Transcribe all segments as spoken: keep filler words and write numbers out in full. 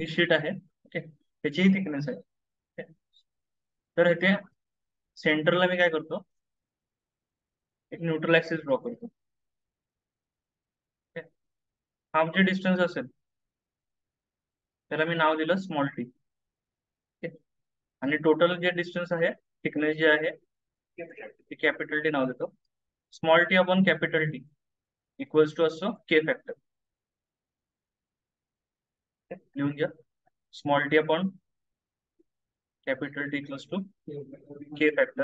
ही sheet आहे. Okay, त्याचीही thickness आहे. ओके. तर इथे सेंटरला मी काय करतो, एक न्यूट्रल ऍक्सिस ड्रॉ करतो. ओके. हा जे डिस्टन्स असेल त्याला मी नाव दिलं स्मॉल टी. ओके. आणि टोटल जे डिस्टन्स आहे, थिकनेस जे आहे ते कॅपिटल टी नाव देतो. Small T upon capital T equals to असतो के फॅक्टर. लिहून घ्या, small T upon capital T equals to K factor.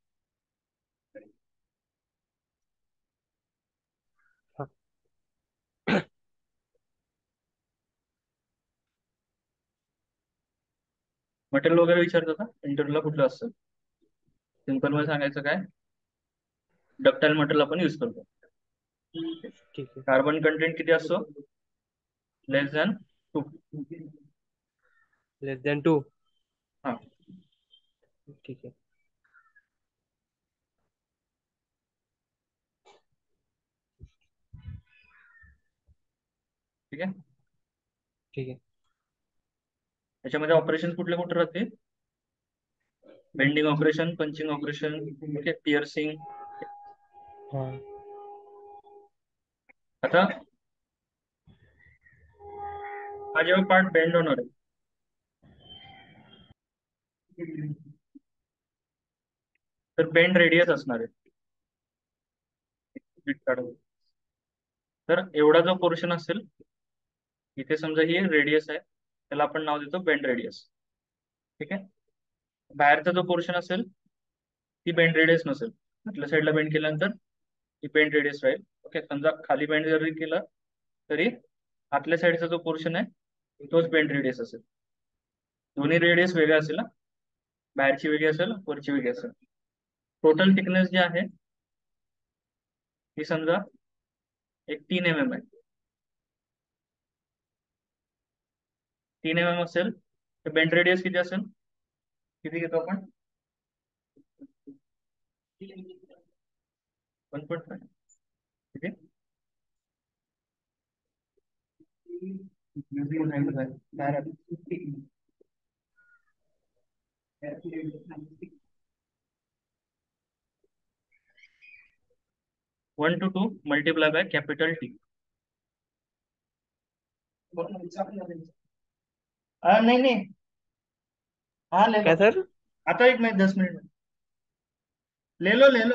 Material वगैरे विचारतो का इंटरव्ह्यूला कुठलं असतं? सिंपल मध्ये सांगायचं काय, डक्टाईल मटेरियल आपण यूज करतो. ठीक आहे. कार्बन कंटेंट किती असतो? Less than two. Less than two. हा. ठीक आहे. ठीक आहे. ठीक आहे. त्याच्यामध्ये ऑपरेशन कुठले कुठे राहते? Bending operation, punching operation, okay, piercing. हा. आता हा जेव्हा पार्ट बेंड होणार आहे, तर बेंड रेडियस असणार आहे. तर एवढा जो पोर्शन असेल, इथे समजा ही रेडियस आहे, त्याला आपण नाव देतो बेंड रेडियस. ठीक आहे. बाहेरचा जो पोर्शन असेल ती बेंड रेडियस नसेल, आतल्या साईडला बेंड केल्यानंतर ती बेंड रेडियस राहील. ओके. समजा खाली बेंड जरी केलं तरी आतल्या साईडचा जो पोर्शन आहे तोच बेंड रेडियस असेल. दोन्ही रेडियस वेगळे असेल ना, बाहेरची वेगळी असेल, वरची वेगळी असेल. टोटल थिकनेस जी आहे ती समजा एक तीन एम एम आहे. तीन एम एम असेल तर बेंड रेडियस किती असेल? किती घेतो आपण? One point five. किती? One two two multiply by capital T. नहीं नहीं, हाँ ले लो. काय सर? आता एक मिनिट, दस मिनिट में ले लो ले लो.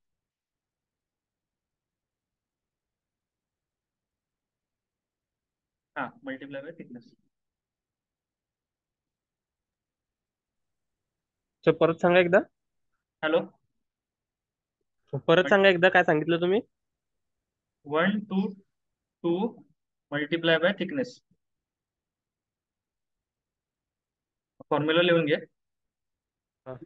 हाँ, मल्टीप्लाय बाय थिकनेस. सर परत सांगा एकदा. हॅलो. परत सांगा एकदा काय सांगितलं तुम्ही? One two two multiply by thickness. Formula लिहून घे. हा.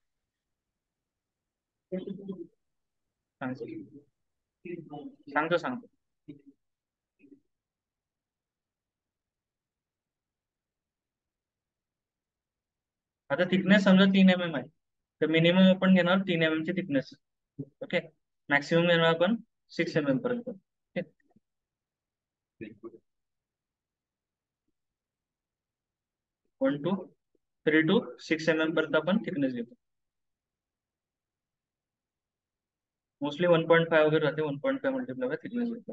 सांगतो सांगतो सांगतो. आता थिकनेस समजा तीन एम एम आहे, तर मिनिमम आपण घेणार तीन एम एम ची थिकनेस. ओके. मॅक्सिमम घेणार आपण सिक्स एम एम पर्यंत. Okay. One two three two six M M पर्यंत आपण थिकनेस घेतो. मोस्टली वन पॉईंट फाय वगैरे राहते. One point five multiply by thickness घेतो.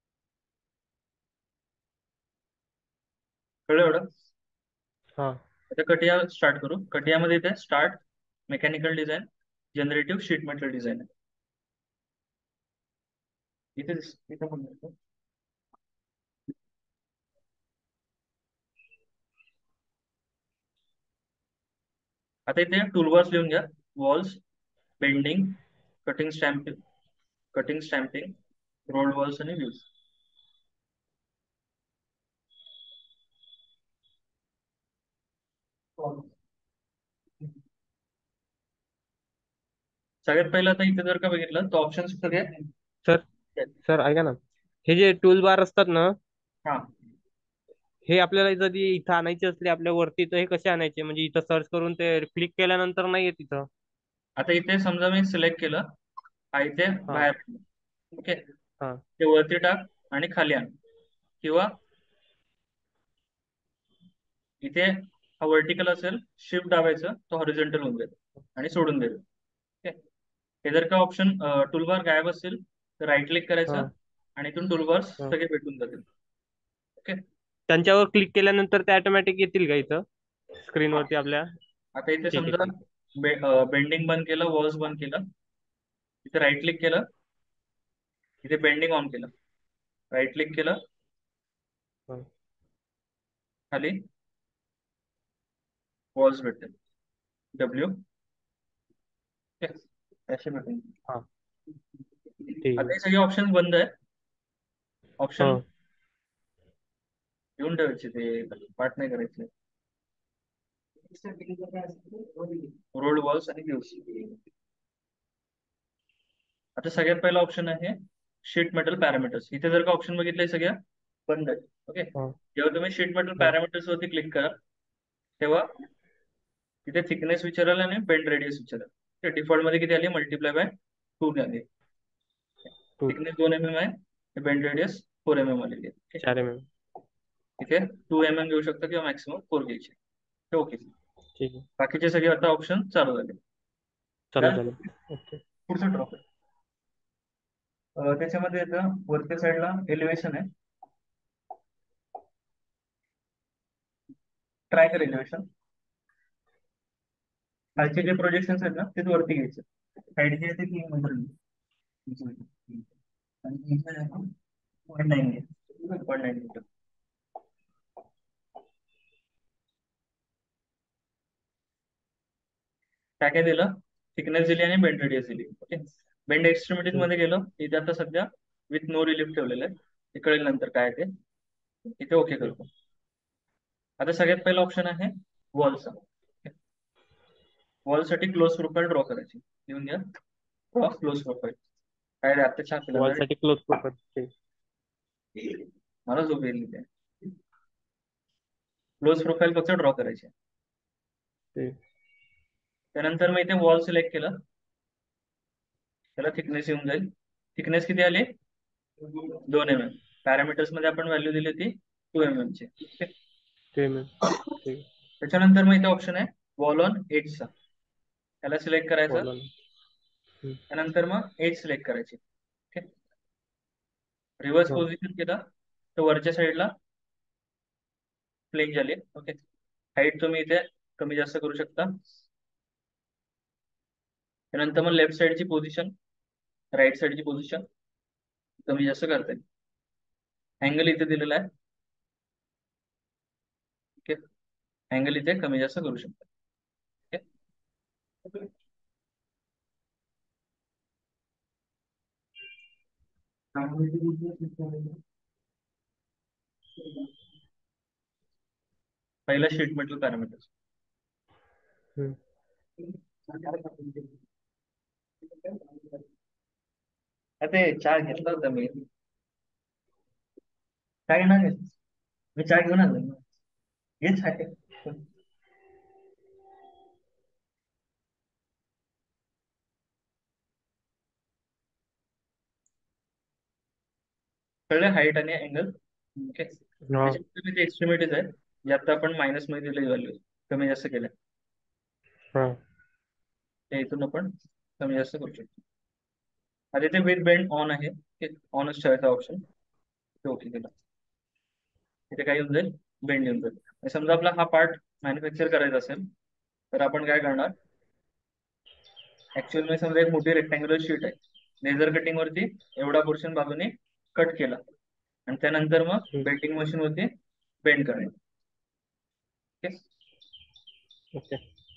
कळलं एवढं? हा. आता कटिया स्टार्ट करू. कटियामध्ये इथे start mechanical design, generative sheet metal design आहे. इथे दिस- इथे पण दिसतं. आता इथे टूलबार्स लिहून घ्या. Walls, bending, cutting stamping, cutting stamping, rolled walls आणि व्ह्यूज. सगळ्यात पहिलं आता इथे जर का बघितलं तर ऑप्शन सगळे आहेत. सर सर ऐका ना, हे जे टूल बार असतात ना, हा. हे आपल्याला जर इथं आणायचे असले आपल्या वरती, तर हे कसे आणायचे? म्हणजे इथं सर्च करून ते क्लिक केल्यानंतर नाही येत इथं. आता इथे समजा मी सिलेक्ट केलं, हा इथे हा. बाहेर. ओके. हा. ते वरती टाक आणि खाली आण, किंवा इथे हा व्हर्टिकल असेल, शिफ्ट दाबायचं, तो हॉरिझॉन्टल होऊन जाईल आणि सोडून देईल. ओके. हे जर का ऑप्शन टूलबार गायब असेल तर राईट क्लिक करायचं हा आणि इथून टूलबार्स हा सगळे भेटून जातील. ओके. त्यांच्यावर क्लिक केल्यानंतर ते ऑटोमॅटिक येतील का इथं हा. स्क्रीनवरती आपल्या? आता इथे ठीक आहे समजा ठीक बेंडिंग बंद केलं, वॉल्स बंद केलं, इथे राईट क्लिक केलं, इथे बेंडिंग ऑन केलं, राईट क्लिक केलं, आहे. खाली वॉल्स भेटतील, डब्ल्यू. असे भेटेल. हा ठीक आता आहे. हे सगळे ऑप्शन बंद आहे. हो ऑप्शन घेऊन ठेवायचे, ते पाठ नाही करायचे. रोल्ड वॉल्स आणि व्ह्यूज. आता सगळ्यात पहिला ऑप्शन आहे शीट मेटल पॅरामीटर्स. इथे जर का ऑप्शन बघितलंय सगळ्या बंद आहे. ओके. हो जेव्हा तुम्ही शीट मेटल हो पॅरामीटर्स वरती क्लिक करा तेव्हा तिथे थिकनेस विचारेल आणि बेंड रेडियस विचारेल. ते डिफॉल्ट मध्ये किती आली, मल्टिप्लाय बाय टू आली. टू थिकनेस दोन एम एम आहे, bend radius four M M आलेली आहे. Okay? चार एम एम. इथे टू एम एम घेऊ शकता किंवा मॅक्सिमम फोर घ्यायचे. ओके. ठीक आहे. बाकीचे सगळे आता ऑप्शन चालू झाले. चालू Done? झालं. ओके. पुढचं ड्रॉप त्याच्यामध्ये येतं वरच्या साईडला एलिव्हेशन आहे, ट्राय कर एलिव्हेशन. खालचे जे प्रोजेक्शन आहेत ना ते वरती घ्यायचे. साईड जे आहे ते तीन मीटर आणि point nine point nine metre. काय काय दिलं, थिकनेस दिली आणि बेंड रेडियस दिली. ओके. बेंड एक्स्ट्रीमिटीज हम्म, मध्ये गेलो, इथे आता सध्या विथ नो रिलीफ ठेवलेलं आहे, ते कळेल नंतर काय आहे ते. इथे ओके ठीक. करतो. आता सगळ्यात पहिला ऑप्शन आहे वॉलचा. वॉलसाठी क्लोज प्रोफाईल ड्रॉ करायची. लिहून घ्या, ड्रॉ क्लोज प्रोफाईल. काय रे आता छान केलं वॉल ना रे. साठी क्लोज प्रोफाईल. मला झोप येईल ते. क्लोज प्रोफाईल फक्त ड्रॉ करायची. त्यानंतर मग इथे वॉल सिलेक्ट केलं, त्याला थिकनेस येऊन जाईल. थिकनेस किती आली, दोन एम एम. पॅरामीटर्स मध्ये आपण व्हॅल्यू दिली होती टू एम एम ची. Okay? ठीक. त्याच्यानंतर मग इथे ऑप्शन आहे वॉल ऑन एजचा, त्याला सिलेक्ट करायचं. वॉल. त्यानंतर मग एज सिलेक्ट करायची. ओके. रिव्हर्स हो पोझिशन केला तर वरच्या साईडला प्लेन झाली. ओके. हाईट तुम्ही इथे कमी जास्त करू शकता. त्यानंतर मग लेफ्ट साईडची पोझिशन, राईट साईडची पोझिशन कमी जास्त करता येईल. अँगल इथे दिलेला आहे. ओके. अँगल इथे कमी जास्त करू शकता. ओके. पहिला शीट मेटल पॅरामीटर्स. हम्म. ते चहा घेतला होता मी, काय घेणार आहेस? मी चहा घेऊन आलो. घे चहा घे. कळलं हाईट आणि अँगल. ओके. हा त्याच्यानंतर ते एक्स्ट्रीमिटीज आहेत, जे आता आपण मायनस मध्ये दिले व्हॅल्यू कमी जास्त केल्या, हा ते इथून आपण कमी जास्त करू शकतो. आता इथे विथ बेंड ऑन आहे, ऑनच ठेवायचा ऑप्शन. ओके केला. इथे काय येऊन जाईल, बेंड येऊन जाईल. आणि समजा आपला हा पार्ट मॅन्युफॅक्चर करायचा असेल तर आपण काय करणार, ऍक्च्युअल मध्ये समजा एक मोठी रेक्टँग्युलर शीट आहे, लेझर कटिंग वरती एवढा पोर्शन बाजूने कट केला आणि त्यानंतर मग हम्म, बेंडिंग मशीन वरती बेंड करायचं. ओके. ओके.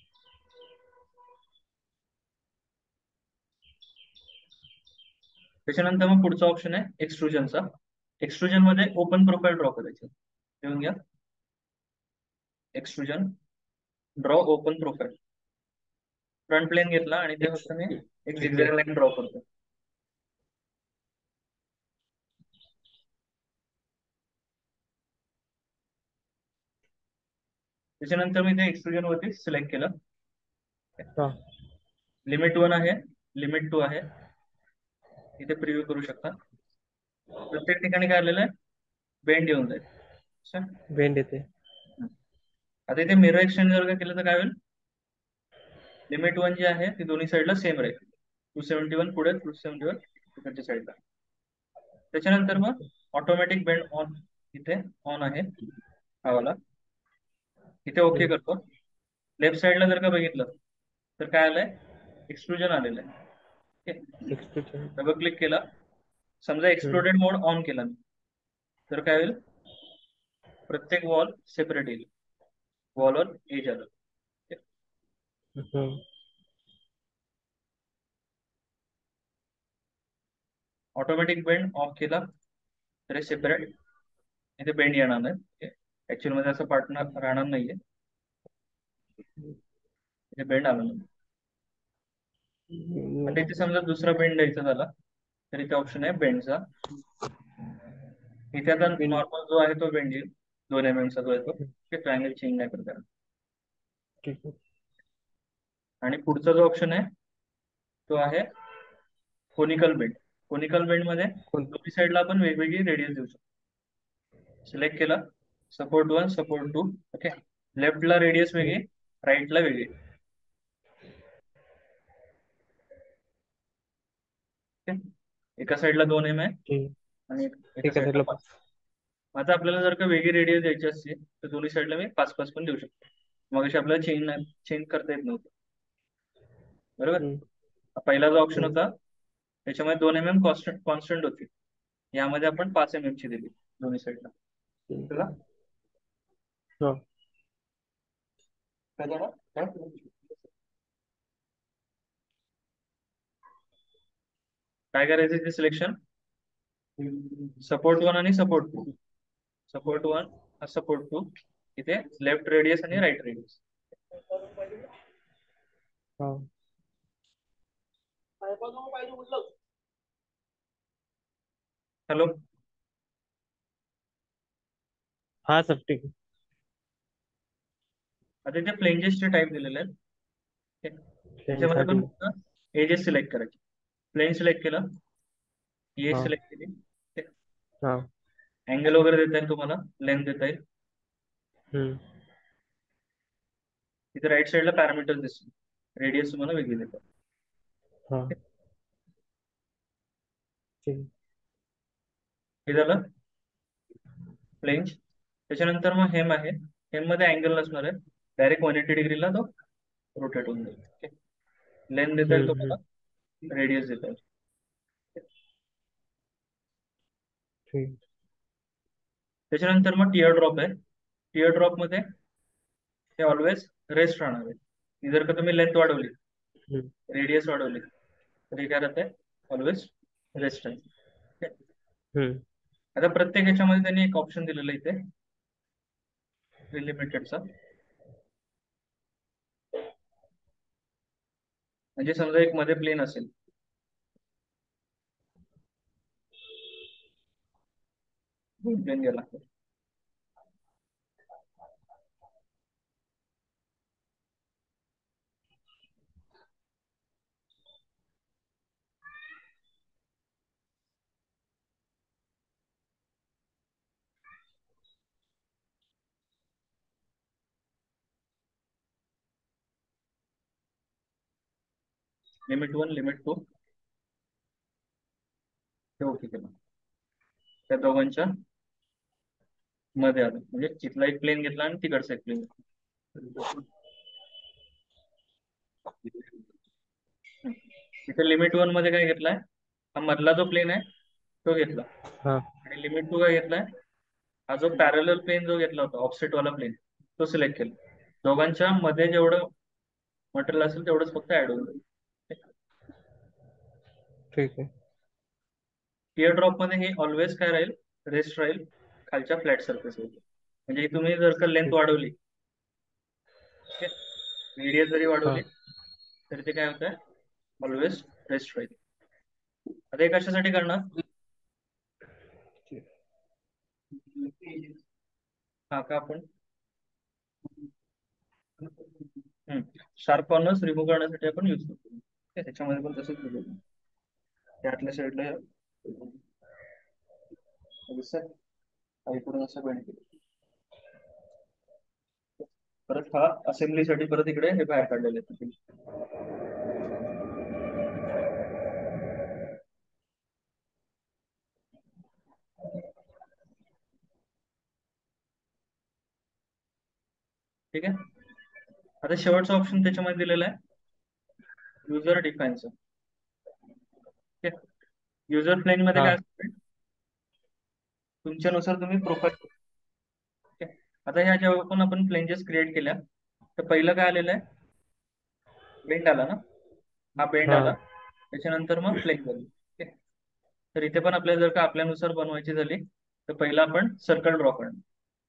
त्याच्यानंतर मग पुढचा ऑप्शन आहे एक्सट्रुजनचा. एक्सट्रुजन मध्ये ओपन प्रोफाईल ड्रॉ करायचे. लिहून घ्या, extrusion, draw open profile. Front plane घेतला आणि ते फक्त मी एक ओके. झिगझॅग लाईन ड्रॉ करतो. त्याच्यानंतर मी ते एक्सट्रुजन वरती सिलेक्ट केलं. हा लिमिट वन आहे, लिमिट टू आहे, इथे प्रिव्ह्यू करू शकता. प्रत्येक ठिकाणी काय आलेलं आहे, बेंड येऊन जाईल. अच्छा? बेंड येते. आता इथे मिरर एक्सचेंज जर का केलं तर काय होईल, लिमिट वन जी आहे ती दोन्ही साईडला सेम राहील, टू सेव्हन्टी वन पुढे, टू सेव्हन्टी वन तिकडच्या साईडला. त्याच्यानंतर मग ऑटोमॅटिक बेंड ऑन, इथे ऑन आहे हा वाला, इथे ओके हम्म. करतो. लेफ्ट साईडला जर का बघितलं तर काय आलंय, एक्सक्लुजन आलेलं आहे. ठीक आहे, Extension. डबल क्लिक केला, समजा हम्म. एक्सक्लुडेड मोड ऑन केला मी, तर काय होईल, प्रत्येक वॉल सेपरेट येईल, वॉलवर एज आलं. हम्म. ऑटोमॅटिक बेंड ऑफ केला तर सेपरेट, इथे बेंड येणार नाही, ऍक्च्युअल मध्ये असं पार्टनर राहणार नाहीये, इथे बेंड आला नाही. आता इथे समजा दुसरा बेंड द्यायचा झाला तर इथे ऑप्शन आहे बेंडचा, इथे आता Pin. नॉर्मल जो आहे तो बेंड येईल, दोन एम एमचा जो आहे तो, ट्रायंगल चेंज नाही करता येणार. ठीक आहे. आणि पुढचा जो ऑप्शन आहे तो आहे कोनिकल बेंड. कोनिकल बेंड मध्ये कोण? दोन्ही साईडला आपण वेगवेगळी रेडियस देऊ शकतो. सिलेक्ट केला, support one, support two, okay, लेफ्टला रेडियस वेगळी, हम्म. राईटला वेगळी. ओके, एका साईडला दोन एम आहे ठीक. आणि एक- एका एका साईडला साईडला पाच. पाच. आता आपल्याला जर का वेगळी रेडियस द्यायची असते तर दोन्ही साईडला मी पाच पाच पण देऊ शकतो. मग आपल्याला चेंज चेंज करता येत नव्हतं, बरोबर. हम्म. पहिला जो ऑप्शन हम्म. होता त्याच्यामध्ये दोन एम एम कॉन्स्टंट कॉन्स्टंट होती, यामध्ये आपण पाच एम एम ची दिली दोन्ही साईडला. हम्म. चला, हा. काय झालं? काय? काय करायचं ते सिलेक्शन, सपोर्ट वन आणि support two, support one, support two, इथे लेफ्ट रेडियस आणि राईट रेडियस. हा. हॅलो, हा सर ठीक आहे. आता इथे फ्लेंजेसचे टाईप दिलेले आहेत. ठीक आहे. Plan त्याच्यामध्ये पण साठी. फक्त एजेस सिलेक्ट करायचे. प्लेन सिलेक्ट केलं, एज हा. सिलेक्ट केली, हा. अँगल वगैरे देता येईल तुम्हाला, लेंथ देता येईल. हम्म. इथे राईट साईडला पॅरामीटर्स दिसतील, रेडियस तुम्हाला वेगळी देतात. हा. ठीक आहे. हे झालं फ्लेंज. त्याच्यानंतर मग हेम आहे, हेम मध्ये अँगल नसणार आहे, डायरेक्ट वन एटी डिग्रीला तो रोटेट होऊन जाईल. लेंथ देता येईल हम्म. हम्म. तुम्हाला, रेडियस देता येईल. ठीक. त्याच्यानंतर मग टिअर ड्रॉप आहे, टिअर ड्रॉप मध्ये ते ऑलवेज रेस्ट राहणार आहे. जर का तुम्ही लेंथ वाढवली, हम्म. रेडियस वाढवली, तर हे काय राहते, ऑलवेज रेस्ट आहे. ठीक आहे? हम्म. आता प्रत्येक याच्यामध्ये त्यांनी एक ऑप्शन दिलेलं आहे इथे, लिमिटेडचा. म्हणजे समजा एक मध्ये प्लेन असेल, प्लेन गेला, लिमिट वन, लिमिट टू, ते ओके केलं, त्या दोघांच्या मध्ये आलं, म्हणजे तिथला एक प्लेन घेतला आणि तिकडचा एक प्लेन घेतला. तिथे लिमिट वन मध्ये काय घेतलाय, हा मधला जो प्लेन आहे तो घेतला, हा. आणि लिमिट टू काय घेतलाय, हा जो पॅरल प्लेन जो घेतला होता, ऑफसेट वाला प्लेन, तो सिलेक्ट केला. दोघांच्या मध्ये जेवढं मटेरियल असेल तेवढंच फक्त ऍड होऊन जाईल. ठीक आहे. टिअर ड्रॉप मध्ये हे ऑलवेज काय राहील, रेस्ट राहील खालच्या फ्लॅट सरफेस वर. म्हणजे तुम्ही जर का लेंथ ठीक. वाढवली, रेडियस जरी हा. वाढवली, तरी ते काय होतंय, ऑलवेज रेस्ट राहील. आता हे कशासाठी करणार, हा का आपण शार्प कॉर्नर्स रिमूव्ह करण्यासाठी आपण यूज करतो. ठीक आहे, त्याच्यामध्ये पण तसंच दिलेलं आहे. त्यातल्या साईडला दिसतंय, इकडून असं बेंड केलं. परत हा असेंब्लीसाठी परत इकडे हे बाहेर काढलेले आहेत. ठीक आहे. आता शेवटचा ऑप्शन त्याच्यामध्ये दिलेला आहे युजर डिफाईनचं. ठीक आहे. युजर प्लेन मध्ये हा काय असतं, तुमच्यानुसार तुम्ही प्रोफाईल. आता ह्या जेव्हा पण आपण प्लेंजेस क्रिएट केल्या, तर पहिलं काय आलेलं आहे, बेंड आला ना, हा बेंड हा आला, त्याच्यानंतर मग प्लेन झाली. ठीक आहे. तर इथे पण आपल्याला जर का आपल्यानुसार बनवायची झाली, तर पहिला आपण सर्कल ड्रॉ करणार.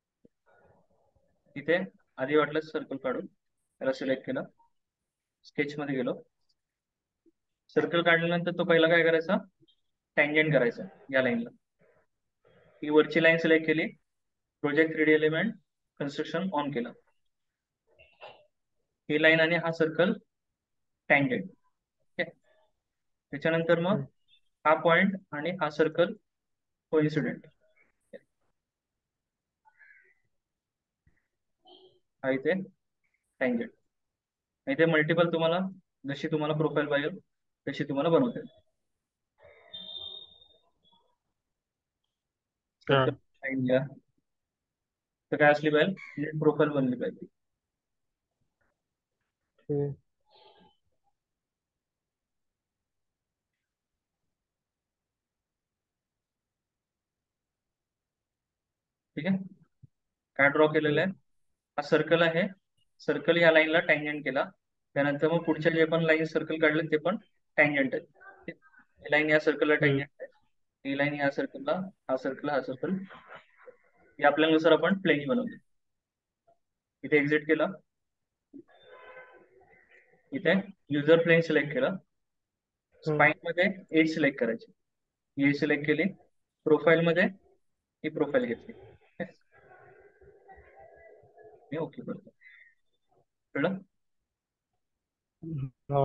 इथे आधी वाटलं सर्कल काढू, त्याला सिलेक्ट केलं, स्केच मध्ये गेलो, सर्कल काढल्यानंतर तो पहिला काय करायचा, टँजेंट करायचा या लाईनला. ही वरची लाईन सिलेक्ट केली, project three D element construction on केलं, ही लाईन आणि हा सर्कल टँजेंट. त्याच्यानंतर मग हा पॉइंट आणि हा सर्कल कोइन्सिडेंट, हा इथे टँजेंट. इथे मल्टिपल तुम्हाला जशी तुम्हाला प्रोफाईल पाहिजे तशी तुम्हाला बनवता येईल. हा सर्कल लाईन घ्या, तर काय असली पाहिजे, नेट प्रोफाईल बनली पाहिजे. हम्म. ठीक आहे. काय ड्रॉ केलेलं हम्म. आहे, हा सर्कल आहे, सर्कल या लाईनला टँजेंट केला, त्यानंतर मग पुढच्या जे पण लाईन सर्कल काढले ते पण टँजेंट आहे. ही लाईन या सर्कलला हम्म. टँजेंट आहे, ही लाईन या सर्कलला, हा सर्कल हा सर्कल, हे आपल्यानुसार आपण प्लेन बनवले. इथे एक्झिट केला, इथे युजर प्लेन सिलेक्ट केला, हम्म. स्पाईन मध्ये एज सिलेक्ट करायची, एज सिलेक्ट केली, प्रोफाईल मध्ये ही प्रोफाईल घेतली, मी ओके करतो. कळलं? हा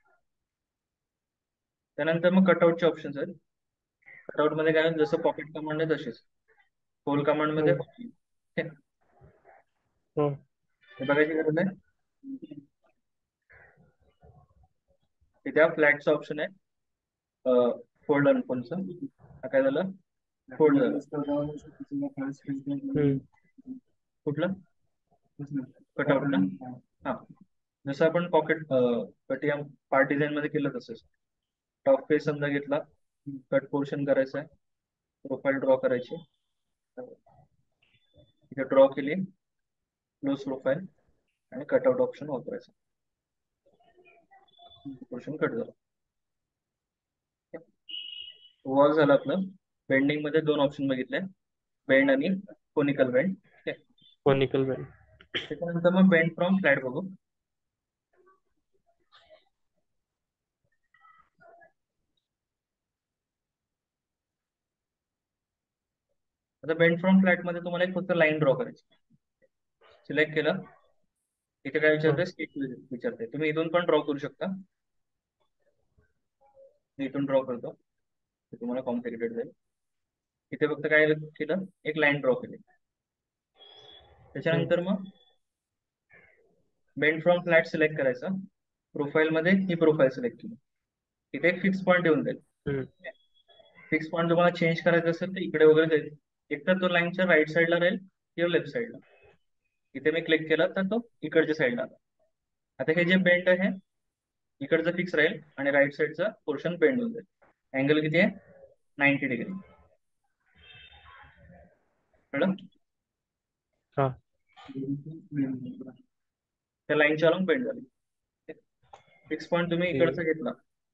त्यानंतर मग कटआउटचे ऑप्शन्स आहेत. कटआउट मध्ये काय आहे, जसं पॉकेट कमांड आहे तसेच होल कमांड मध्ये हम्म. होती. हे हम्म. बघायची गरज आहे. इथे फ्लॅटचं ऑप्शन आहे, फोल्ड अनफोल्डचं. काय झालं, फोल्ड झालं. हम्म. कुठलं कटआउटला, हा जसं आपण पॉकेट कट या पार्ट डिझाईन मध्ये केलं तसंच. टॉप पेज समजा घेतला, कट पोर्शन करायचा आहे, प्रोफाईल ड्रॉ करायची, इथे ड्रॉ केली, क्लोज प्रोफाईल आणि कटआउट ऑप्शन वापरायचं, पोर्शन कट झाला. वॉल झालं आपलं. बेंडिंग मध्ये दोन ऑप्शन बघितले, बेंड आणि कोनिकल बेंड. Conical bend. त्याच्यानंतर मग बेंड फ्रॉम फ्लॅट बघू. आता बेंड फ्रॉम फ्लॅट मध्ये तुम्हाला एक फक्त लाईन ड्रॉ करायची, सिलेक्ट केलं, इथे काय हम्म. विचारते, स्केच विचारते, तुम्ही इथून पण ड्रॉ करू शकता. मी इथून ड्रॉ करतो, ते तुम्हाला कॉम्प्लिकेटेड जाईल. इथे फक्त काय केलं, एक लाईन ड्रॉ केली. हम्म. त्याच्यानंतर मग बेंड फ्रॉम फ्लॅट सिलेक्ट करायचा, प्रोफाईल मध्ये ही प्रोफाईल सिलेक्ट केली, इथे एक फिक्स पॉईंट येऊन जाईल. हम्म. फिक्स पॉईंट तुम्हाला चेंज करायचं असेल तर इकडे वगैरे जाईल, एकतर तो लाईनच्या राईट साईडला राहील किंवा लेफ्ट साईडला. इथे मी क्लिक केला तर तो इकडच्या साईडला आला. आता हे जे बेंड आहे इकडचं फिक्स राहील आणि राईट साईडचा पोर्शन बेंड होऊन जाईल. अँगल किती आहे, नाईन्टी डिग्री. कळलं? हा त्या लाईनच्या अलॉंग बेंड झाली. फिक्स पॉईंट तुम्ही ठीक. इकडचा घेतला,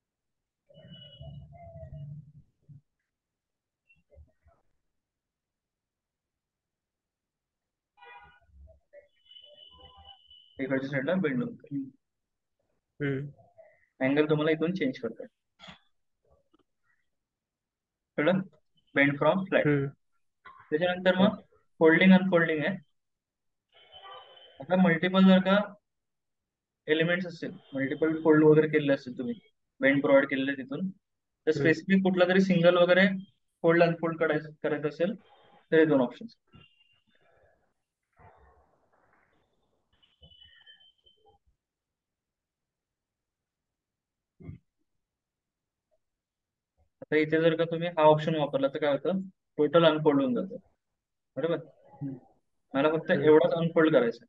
इकडच्या साईडला बेंड होऊन हम्म. अँगल तुम्हाला इथून चेंज करता येईल. कळलं? Bend from flat. हम्म. त्याच्यानंतर हा. मग फोल्डिंग अनफोल्डिंग आहे. आता मल्टिपल जर का एलिमेंट्स असतील, मल्टिपल फोल्ड वगैरे केलेले असतील तुम्ही, बेंड प्रोव्हाइड केलेले तिथून, तर हम्म. स्पेसिफिक कुठला तरी सिंगल वगैरे फोल्ड अनफोल्ड करायचं करायचं असेल तर हे दोन ऑप्शन. तर इथे जर का तुम्ही हा ऑप्शन वापरला तर काय होतं, टोटल अनफोल्ड होऊन जातं. बरोबर. मला फक्त हम्म. एवढंच अनफोल्ड करायचं.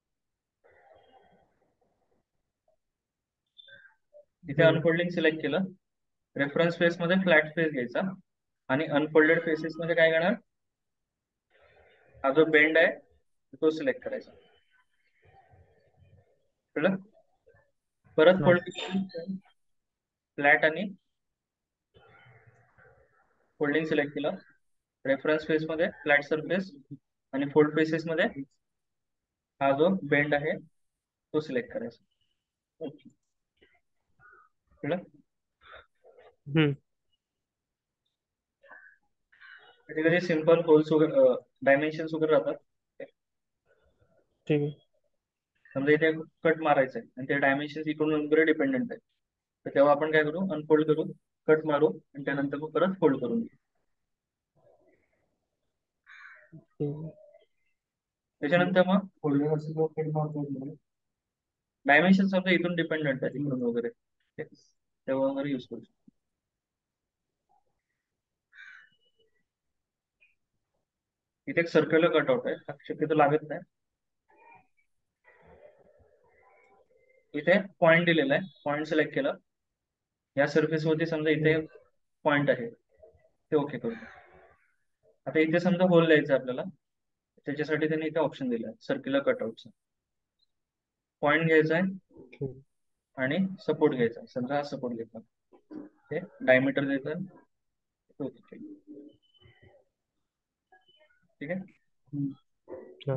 इथे हम्म. अनफोल्डिंग सिलेक्ट केलं. रेफरन्स फेस मध्ये फ्लॅट फेस घ्यायचा आणि अनफोल्डेड फेसेस मध्ये काय करणार, हा जो बेंड आहे तो सिलेक्ट करायचा. कळलं. परत हा. फोल्डिंग, फ्लॅट आणि फोल्डिंग सिलेक्ट केलं. रेफरन्स फेस मध्ये फ्लॅट सरफेस आणि फोल्ड फेसेस मध्ये हा जो बेंड आहे तो सिलेक्ट करायचा. ओके. कळलं. हम्म. कधी कधी सिम्पल होल्स वगैरे डायमेन्शन्स वगैरे राहतात. ठीक आहे. समजा इथे कट मारायचं आहे आणि ते डायमेन्शन इकडून वगैरे डिपेंडंट आहे, तर तेव्हा आपण काय करू, अनफोल्ड करू, कट मारू आणि त्यानंतर मग परत फोल्ड करून घेऊ. हम्म. त्याच्यानंतर मग डायमेन्शन समजा इथून डिपेंडंट आहे इकडून वगैरे, ठीक आहे? तेव्हा वगैरे यूज करू शकतो. इथे एक सर्क्युलर कटआउट आहे, हा शक्यतो लागत नाही. इथे पॉईंट दिलेला आहे, पॉईंट सिलेक्ट केलं. या सरफेस वरती समजा इथे हम्म. पॉईंट आहे, ते ओके करू. आता इथे समजा होल द्यायचं आपल्याला, त्याच्यासाठी त्यांनी इथे ऑप्शन दिला आहे सर्क्युलर कटआउटचा. पॉईंट घ्यायचा आहे हम्म. आणि सपोर्ट घ्यायचा. समजा हा सपोर्ट घेतला, ते डायमीटर द्यायचं. ओके. ठीक आहे. हा.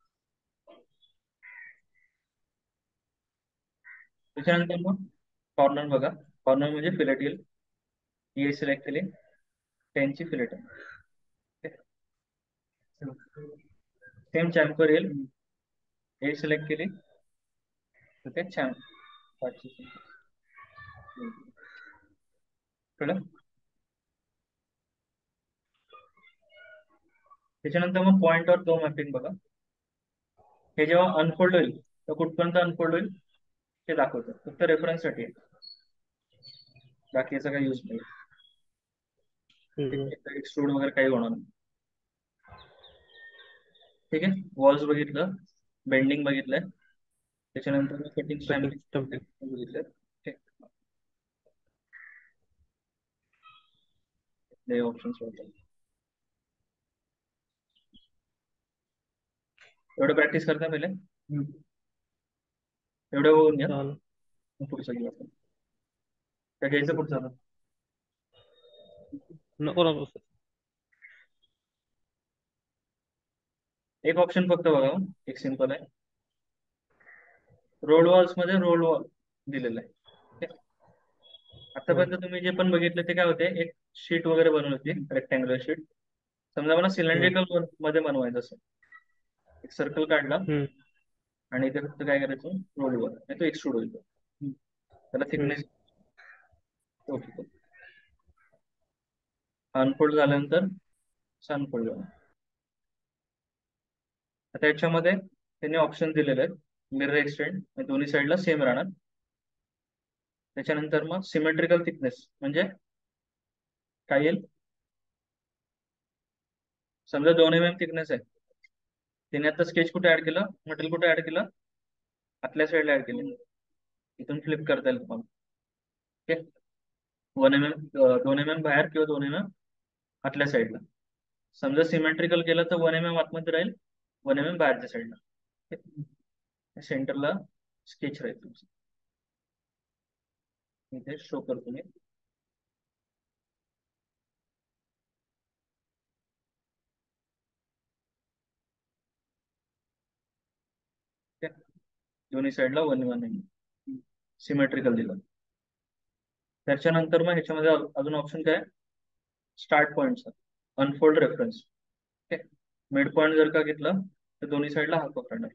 त्याच्यानंतर मग कॉर्नर बघा. कॉर्नर म्हणजे फिलेट येईल. ये सिलेक्ट केले, टेनची फिलेट आहे. सेम चॅम्पर येईल. ए सिलेक्ट केली तर ते चॅम्प पार्टिशन. कळलं. त्याच्यानंतर मग पॉइंटवर वर मॅपिंग बघा. हे जेव्हा अनफोल्ड होईल तर कुठपर्यंत अनफोल्ड होईल ते दाखवतं, फक्त रेफरन्ससाठी आहे, बाकी याचा काही यूज नाही. हम्म. एक्सट्रूड वगैरे काही होणार नाही. ठीक आहे. वॉल्स बघितलं, बेंडिंग बघितलंय, त्याच्यानंतर कटिंग कटिंग स्टॅम्पिंग सिस्टम. बघितलं. ठीक. हे ऑप्शन्स होतात. एवढं प्रॅक्टिस करता पहिले, एवढं होऊन घ्या. चालेल. मग पुढचं घेऊ आपण. काय घ्यायचं पुढचं आता. नको नको सर. एक ऑप्शन फक्त बघा, एक सिंपल आहे. रोड वॉल्स मध्ये रोल वॉल दिलेलं आहे. ठीक आहे? हम्म. आतापर्यंत तुम्ही जे पण बघितलं ते काय होते, एक शीट वगैरे बनवली होती, रेक्टँग्युलर शीट. समजा मला हम्म. सिलेंड्रिकल मध्ये बनवायचं असेल, एक सर्कल काढला हम्म. आणि इथे फक्त काय करायचं, रोल वर नाही तो एक्सट्रूड होईल. त्याला हम्म. Thickness okay. अनफोल्ड झाल्यानंतर अनफोल्ड झालं. आता याच्यामध्ये त्यांनी ऑप्शन दिलेले आहेत. मिरर एक्सटेंड दोन्ही साईडला सेम राहणार. त्याच्यानंतर मग सिमेट्रिकल थिकनेस म्हणजे काय येईल, समजा दोन एम एम थिकनेस आहे, तिने आता स्केच कुठे ऍड केलं, मटेरियल कुठे ऍड केलं, आतल्या साईडला ऍड केलं. इथून फ्लिप करता येईल तुम्हाला. ओके. वन एम एम दोन एम एम बाहेर किंवा दोन एम एम आतल्या साईडला. समजा सिमेट्रिकल केलं तर वन एम एम आतमध्ये राहील, वन एम एम बाहेरच्या साईडला. सेंटरला स्केच राहील तुमचं. इथे शो करतो मी. ठीक आहे. दोन्ही साईडला वन वन एम सिमेट्रिकल दिलं. त्याच्यानंतर मग ह्याच्यामध्ये अजून ऑप्शन काय, स्टार्ट पॉईंटचा अनफोल्ड रेफरन्स. ठीक आहे. मिड पॉईंट जर का घेतलं तर दोन्ही साईडला हा पकडणार.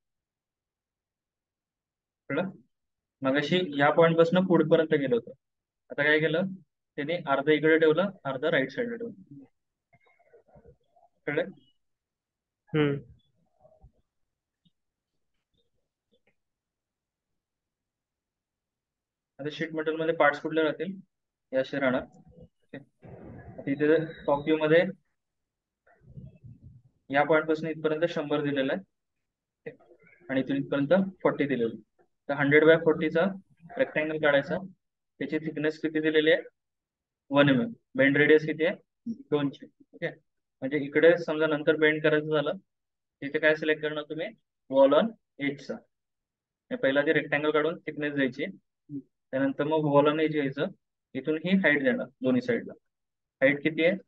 कळलं. मगाशी या पॉईंट पासून पुढपर्यंत गेलं होतं, आता काय केलं त्याने, अर्धा इकडे ठेवलं, अर्धा राईट साईडला ठेवलं. कळलं. हम्म. आता शीट मेटल मध्ये पार्ट्स कुठले राहतील, हे असे राहणार. तिथे टॉप व्ह्यू मध्ये या पॉईंट पासून इथपर्यंत शंभर दिलेलं आहे आणि इथून इथपर्यंत फोर्टी दिलेलं आहे. तर हंड्रेड बाय फोर्टीचा रेक्टँगल काढायचा. त्याची थिकनेस किती दिलेली आहे? One M M. Bend radius किती आहे? दोनशे. ओके. म्हणजे इकडे समजा नंतर बेंड करायचं झालं, तिथे काय सिलेक्ट करणार तुम्ही? वॉल ऑन एजचा. पहिला ते रेक्टँगल काढून थिकनेस द्यायची, त्यानंतर मग वॉल ऑन एज घ्यायचं, इथून ही हाईट देणार दोन्ही साईडला. हाईट किती आहे?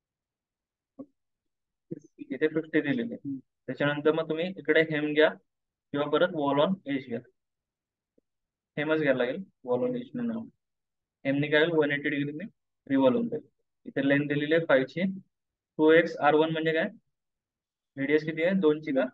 इथे फिफ्टी दिलेली आहे. त्याच्यानंतर मग तुम्ही इकडे हेम घ्या किंवा परत वॉल ऑन एज घ्या. हेमच घ्यायला लागेल, वॉल ऑन एज नाव. हेमनी काय वन एटी डिग्रीने रिव्हॉल्व होऊन जाईल. इथे लेंथ दिलेली आहे फायची. टू एक्स आर वन म्हणजे काय? रेडियस किती आहे? दोनची का?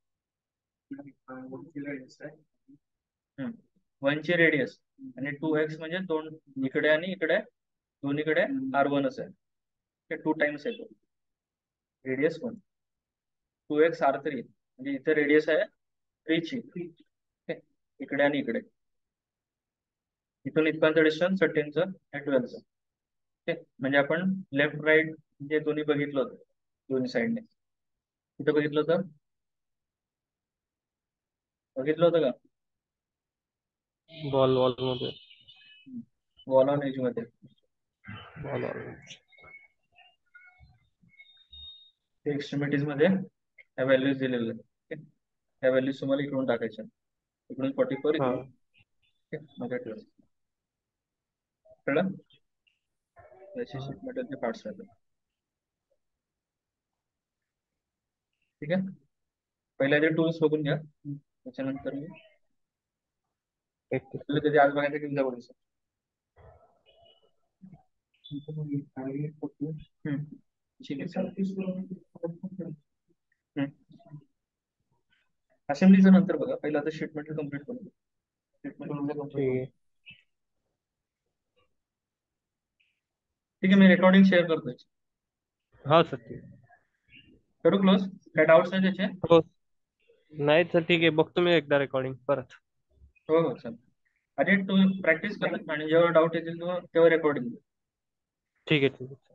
वनची रेडियस आणि टू एक्स म्हणजे दोन इकडे आणि इकडे दोन्हीकडे आर वनच आहे. टू टाइम्स आहे तो radius one. Two X R three म्हणजे इथे रेडियस आहे थ्रीची, इकडे आणि इकडे. इथून इथपर्यंत डिस्टन्स थर्टीनचं आणि ट्वेल्वचं. ओके. म्हणजे आपण लेफ्ट राईट जे दोन्ही बघितलं होतं दोन्ही साईडने. कुठं बघितलं होतं? बघितलं होतं का? बॉल वॉल मध्ये. वॉल ऑन एज मध्ये. बॉल एक्स्ट्रीमिटीज मध्ये ह्या व्हॅल्यूज दिलेल्या आहेत. ह्या व्हॅल्यूज तुम्हाला इकडून टाकायच्या. इकडून फोर्टी फोर हा. इकडून मध्ये ट्वेल्व. कळलं? याचे शीट मेटलचे पार्ट्स राहतात. ठीक आहे. पहिल्या जे टूल्स बघून घ्या, त्याच्यानंतर मी आपल्याला कधी आज बघायचं किती जवळ आहे. असेंब्लीचं नंतर बघा, पहिला आता शीट मेटल कम्प्लीट करू. शीट मेटल कम्प्लीट ठीक करू. आहे. ठीक आहे, मी रेकॉर्डिंग शेअर करतोय. हा सर ठीक आहे. करू क्लोज? काय डाऊट्स आहे त्याचे? हो. नाही सर ठीक आहे, बघतो मी एकदा रेकॉर्डिंग परत. हो हो चालेल. अरे तू प्रॅक्टिस कर आणि जेव्हा डाऊट येतील तेव्हा रेकॉर्डिंग. ठीक आहे ठीक आहे.